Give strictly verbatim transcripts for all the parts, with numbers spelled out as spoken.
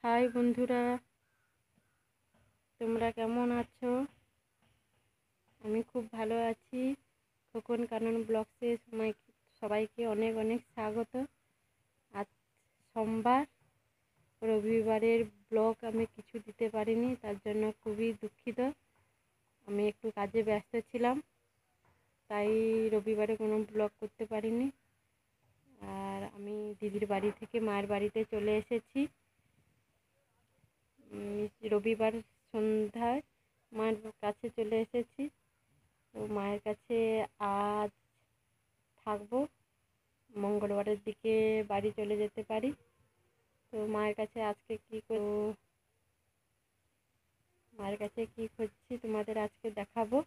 High বন্ধুরা, তোমরা কেমন আছো? আমি খুব ভালো আছি। খোকন কানন ব্লগসে সময় সবাইকে অনেক অনেক স্বাগত। আজ সোমবার, রবিবারের ব্লগ আমি কিছু দিতে পারিনি, তার জন্য খুবই দুঃখিত। আমি একটু কাজে ব্যস্ত ছিলাম, তাই রবিবারে কোনো ব্লগ করতে পারিনি। আর আমি দিদির বাড়ি থেকে মায়ের বাড়িতে চলে এসেছি। রবিবার সন্ধ্যায় মায়ের কাছে চলে এসেছি। তো মায়ের কাছে আজ থাকবো, মঙ্গলবারের দিকে বাড়ি চলে যেতে পারি। তো মায়ের কাছে আজকে কি করব, মায়ের কাছে কি করছি তোমাদের আজকে দেখাবো।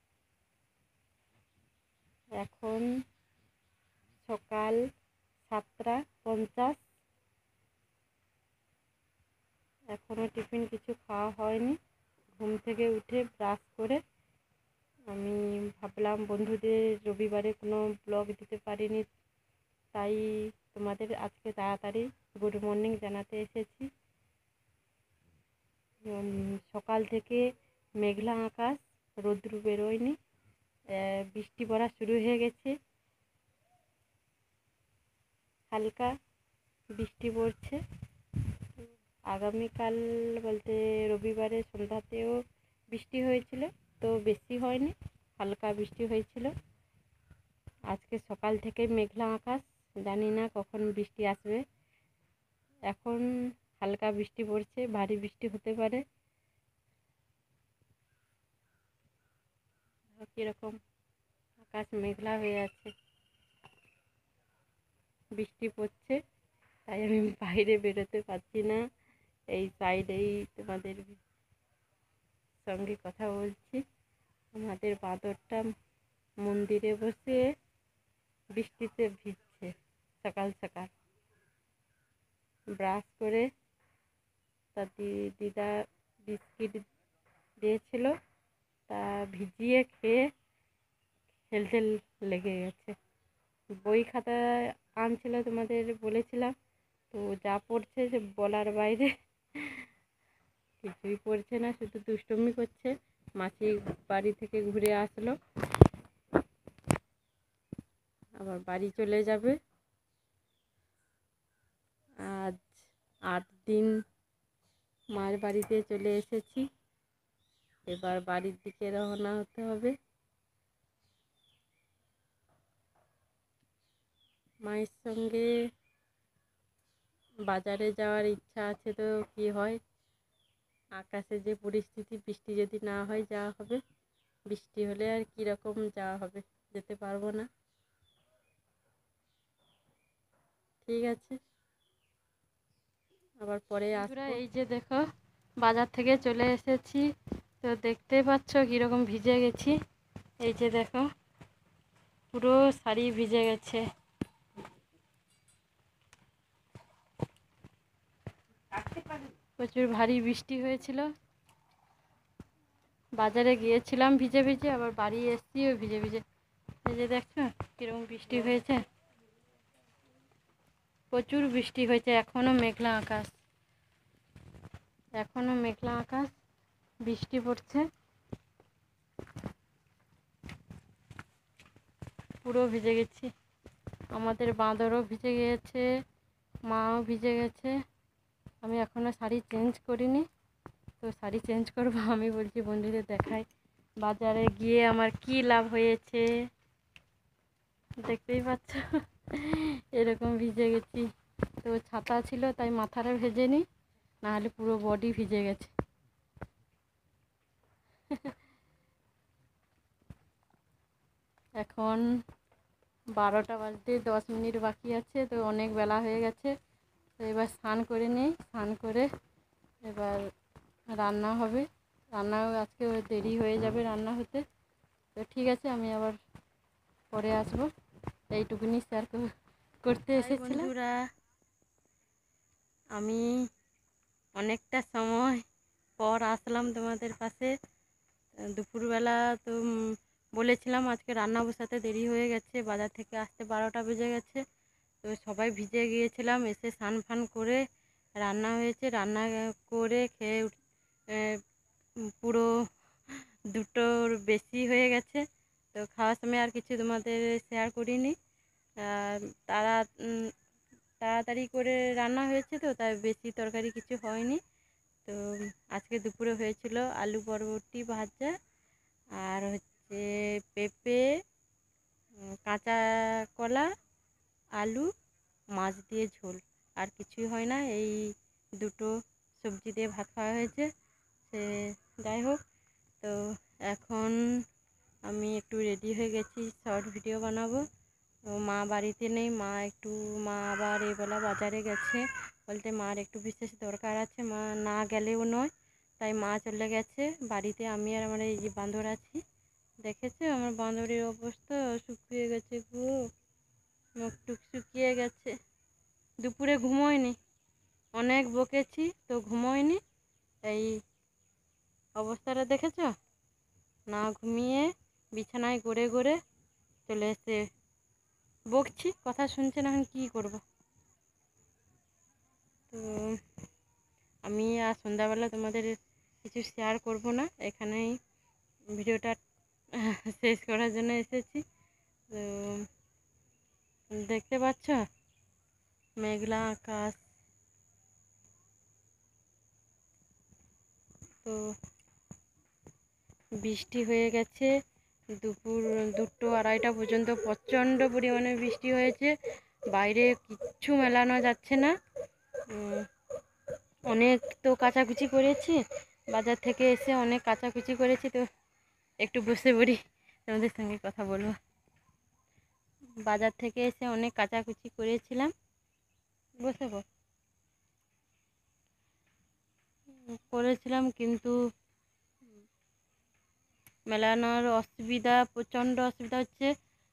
এখন সকাল সাতটা পঞ্চাশ, এখনো টিফিন কিছু খাওয়া হয়নি। ঘুম থেকে উঠে ব্রাশ করে আমি ভাবলাম বন্ধুদের রবিবারে কোনো ব্লগ দিতে পারিনি, তাই তোমাদের আজকে তাড়াতাড়ি গুড মর্নিং জানাতে এসেছি। সকাল থেকে মেঘলা আকাশ, রোদ্রু বেরোয়নি, বৃষ্টি পড়া শুরু হয়ে গেছে, হালকা বৃষ্টি পড়ছে। আগামীকাল বলতে রবিবারে সন্ধ্যাতেও বৃষ্টি হয়েছিল, তো বেশি হয়নি, হালকা বৃষ্টি হয়েছিল। আজকে সকাল থেকে মেঘলা আকাশ, জানি না কখন বৃষ্টি আসবে। এখন হালকা বৃষ্টি পড়ছে, ভারী বৃষ্টি হতে পারে। কিরকম আকাশ মেঘলা হয়ে আছে, বৃষ্টি পড়ছে, তাই আমি বাইরে বেরোতে পারছি না। এই সাইডেই তোমাদের সঙ্গে কথা বলছি। আমাদের বাঁদরটা মন্দিরে বসে বৃষ্টিতে ভিজছে। সকাল সকাল ব্রাশ করে তার দিদা বিস্কিট দিয়েছিল, তা ভিজিয়ে খেয়ে খেলতে লেগে গেছে। বই খাতা আনছিল, তোমাদের বলেছিলাম, তো যা পড়ছে যে বলার বাইরে, কিছুই পড়ছে না, শুধু দুষ্টুমি করছে। মাসি বাড়ি থেকে ঘুরে আসলো, আবার বাড়ি চলে যাবে। আজ আট দিন মায়ের বাড়িতে চলে এসেছি, এবার বাড়ির দিকে রওনা হতে হবে। মায়ের সঙ্গে বাজারে যাওয়ার ইচ্ছা আছে, তো কি হয়, আকাশে যে পরিস্থিতি, বৃষ্টি যদি না হয় যাওয়া হবে, বৃষ্টি হলে আর কীরকম যাওয়া হবে, যেতে পারবো না। ঠিক আছে, আবার পরে আসবো। এই যে দেখো, বাজার থেকে চলে এসেছি, তো দেখতে পাচ্ছ কীরকম ভিজে গেছি। এই যে দেখো, পুরো শাড়ি ভিজে গেছে। প্রচুর ভারী বৃষ্টি হয়েছিল, বাজারে গিয়েছিলাম ভিজে ভিজে, আবার বাড়ি এসেছিও ভিজে ভিজে। এই যে দেখছো কিরকম বৃষ্টি হয়েছে, প্রচুর বৃষ্টি হয়েছে। এখনো মেঘলা আকাশ, এখনো মেঘলা আকাশ, বৃষ্টি পড়ছে, পুরো ভিজে গেছি। আমাদের বাঁদরও ভিজে গিয়েছে, মাও ভিজে গেছে। আমি এখনো শাড়ি চেঞ্জ করিনি, তো শাড়ি চেঞ্জ করবো। আমি বলছি বন্ধুদের দেখাই বাজারে গিয়ে আমার কি লাভ হয়েছে। দেখতেই পাচ্ছ এরকম ভিজে গেছি। তো ছাতা ছিল তাই মাথাটা ভেজেনি, নাহলে পুরো বডি ভিজে গেছে। এখন বারোটা বাজতে দশ মিনিট বাকি আছে, তো অনেক বেলা হয়ে গেছে। তো এবার স্নান করে নেই, স্নান করে এবার রান্না হবে। রান্নাও আজকে দেরি হয়ে যাবে রান্না হতে। তো ঠিক আছে, আমি আবার পরে আসবো। এইটুকুনি শেয়ার করতে এসেছিলাম। আমি অনেকটা সময় পর আসলাম তোমাদের পাশে। দুপুরবেলা তো বলেছিলাম আজকে রান্না বসাতে দেরি হয়ে গেছে, বাজার থেকে আসতে বারোটা বেজে গেছে। তো সবাই ভিজে গিয়েছিলাম, এসে স্নান ফান করে রান্না হয়েছে, রান্না করে খেয়ে পুরো দুটোর বেশি হয়ে গেছে। তো খাওয়ার সময় আর কিছু তোমাদের শেয়ার করিনি। তারা তাড়াতাড়ি করে রান্না হয়েছে, তো তাই বেশি তরকারি কিছু হয়নি। তো আজকে দুপুরে হয়েছিল আলু বরবটি ভাজা, আর হচ্ছে পেঁপে, কাঁচা কলা, আলু, মাছ দিয়ে ঝোল। আর কিছুই হয় না, এই দুটো সবজি দিয়ে ভাত খাওয়া হয়েছে। সে যাই হোক, তো এখন আমি একটু রেডি হয়ে গেছি, শর্ট ভিডিও বানাবো। তো মা বাড়িতে নেই, মা একটু মা আবার এবেলা বাজারে গেছে, বলতে মার একটু বিশেষ দরকার আছে, মা না গেলেও নয়, তাই মা চলে গেছে বাড়িতে। আমি আর আমার এই যে বাঁদর আছি, দেখেছো আমার বাঁদরের অবস্থা, শুকিয়ে গেছে গো, মুখ টুক শুকিয়ে গেছে। দুপুরে ঘুমোয়নি, অনেক বকেছি তো ঘুমোয়নি, এই অবস্থাটা দেখেছো, না ঘুমিয়ে বিছানায় গড়ে গড়ে চলে এসে বকছি, কথা শুনছে না, এখন কী করবো। তো আমি আর সন্ধ্যাবেলা তোমাদের কিছু শেয়ার করব না, এখানেই ভিডিওটা শেষ করার জন্য এসেছি। তো দেখতে পাচ্ছ মেঘলা আকাশ, তো বৃষ্টি হয়ে গেছে দুপুর দুটো আড়াইটা পর্যন্ত, প্রচণ্ড পরিমাণে বৃষ্টি হয়েছে, বাইরে কিচ্ছু মেলানো যাচ্ছে না। অনেক তো কাচাকুচি করেছি, বাজার থেকে এসে অনেক কাচাকুচি করেছি। তো একটু বসে পড়ি, তোমাদের সঙ্গে কথা বলবো। বাজার থেকে এসে অনেক কাচাকুচি করেছিলাম, বসে পড় করেছিলাম, কিন্তু মেলানোর অসুবিধা, প্রচণ্ড অসুবিধা হচ্ছে।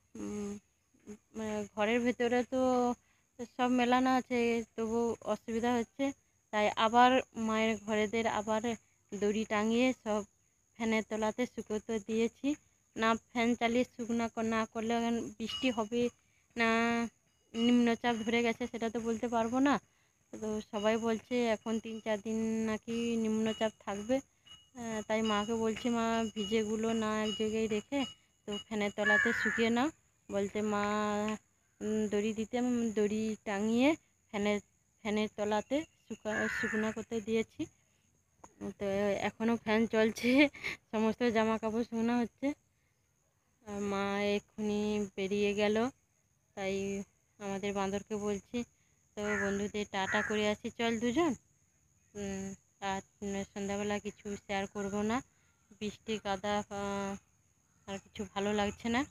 ঘরের ভেতরে তো সব মেলানো আছে, তবু অসুবিধা হচ্ছে, তাই আবার মায়ের ঘরেদের আবার দড়ি টাঙিয়ে সব ফ্যানের তলাতে শুকোতে দিয়েছি। না ফ্যান চালিয়ে শুকনো না করলে বৃষ্টি হবে না নিম্নচাপ ধরে গেছে সেটা তো বলতে পারবো না। তো সবাই বলছে এখন তিন চার দিন নাকি নিম্নচাপ থাকবে, তাই মাকে বলছি মা ভিজেগুলো না এক জায়গায় রেখে তো ফ্যানের তলাতে শুকিয়ে নাও, বলতে মা দড়ি দিতে, দড়ি টাঙিয়ে ফ্যানের ফ্যানের তলাতে শুকা শুকনো করতে দিয়েছি। তো এখনও ফ্যান চলছে, সমস্ত জামা কাপড় শুকনো হচ্ছে। মা এক্ষুনি বেরিয়ে গেল, তাই আমাদের বাঁদরকে বলছি তো বন্ধুদের টাটা করে আসি, চল দুজন। আর সন্ধ্যাবেলা কিছু শেয়ার করব না, বৃষ্টি কাদা আর কিছু ভালো লাগছে না।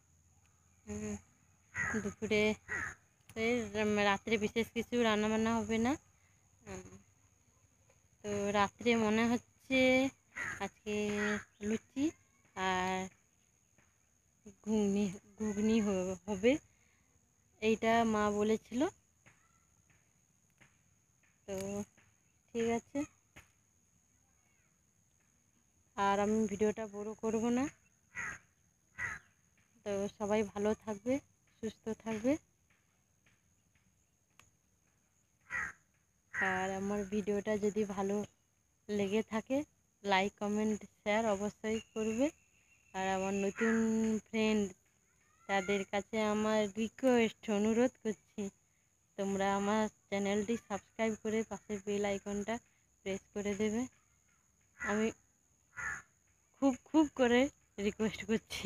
দুপুরে রাত্রে বিশেষ কিছু রান্নাবান্না হবে না। তো রাত্রে মনে হচ্ছে আজকে লুচি আর ঘুগনি ঘুগনি হবে, এইটা মা বলেছিল। তো ঠিক আছে, আর আমি ভিডিওটা বড় করব না। তো সবাই ভালো থাকবে, সুস্থ থাকবে, আর আমার ভিডিওটা যদি ভালো লেগে থাকে লাইক কমেন্ট শেয়ার অবশ্যই করবে। আর আমার নতুন ফ্রেন্ড তাদের কাছে আমার রিকোয়েস্ট, অনুরোধ করছি তোমরা আমার চ্যানেলটি সাবস্ক্রাইব করে পাশে বেল আইকনটা প্রেস করে দেবে, আমি খুব খুব করে রিকোয়েস্ট করছি।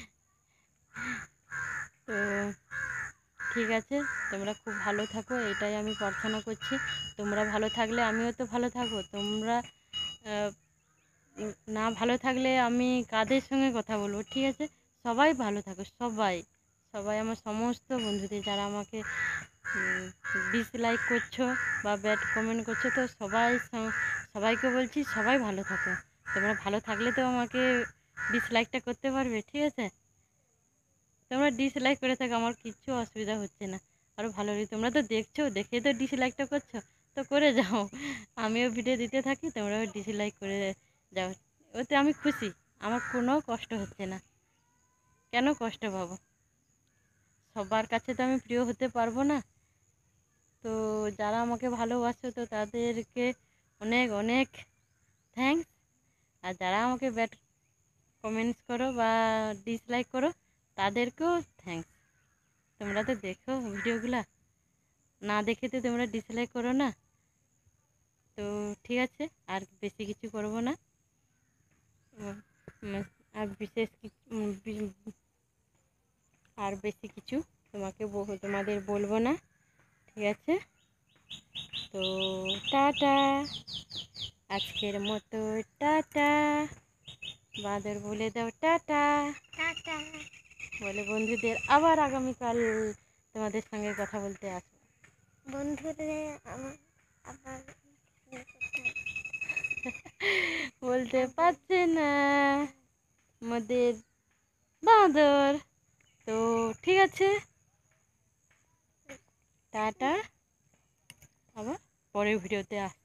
তো ঠিক আছে, তোমরা খুব ভালো থাকো, এটাই আমি প্রার্থনা করছি। তোমরা ভালো থাকলে আমিও তো ভালো থাকবো, তোমরা না ভালো থাকলে আমি কাদের সঙ্গে কথা বলবো। ঠিক আছে, সবাই ভালো থাকো, সবাই সবাই আমার সমস্ত বন্ধুদের যারা আমাকে ডিসলাইক করছো বা ব্যাড কমেন্ট করছো, তো সবাই সবাইকে বলছি সবাই ভালো থাকো। তোমরা ভালো থাকলে তো আমাকে ডিসলাইকটা করতে পারবে, ঠিক আছে। তোমরা ডিসলাইক করে থাকো, আমার কিচ্ছু অসুবিধা হচ্ছে না, আরও ভালো লাগে। তোমরা তো দেখছো, দেখে তো ডিসলাইকটা করছো, তো করে যাও, আমিও ভিডিও দিতে থাকি, তোমরাও ডিসলাইক করে যাও, ওতে আমি খুশি, আমার কোনো কষ্ট হচ্ছে না। কেন কষ্ট পাবো? সবার কাছে তো আমি প্রিয় হতে পারবো না, তো যারা আমাকে ভালোবাসো তো তাদেরকে অনেক অনেক থ্যাঙ্কস। আর যারা আমাকে ব্যাড কমেন্টস করো বা ডিসলাইক করো তাদেরকেও থ্যাঙ্কস। তোমরা তো দেখো ভিডিওগুলা, না দেখে তো তোমরা ডিসলাইক করো না। তো ঠিক আছে, আর বেশি কিছু করব না। আর বিশেষ আর বেশি কিছু তোমাকে তোমাদের বলবো না, ঠিক আছে? তো টাটা, আজকের মতো টাটা। বাদর বলে দাও টাটা। টাটা বলে বন্ধুদের আবার আগামীকাল তোমাদের সঙ্গে কথা বলতে আসবো। বন্ধুদের আমার আবার বলতে পারছে না আমাদের বাঁদর। তো ঠিক আছে, টাটা, আবার পরের ভিডিওতে আস।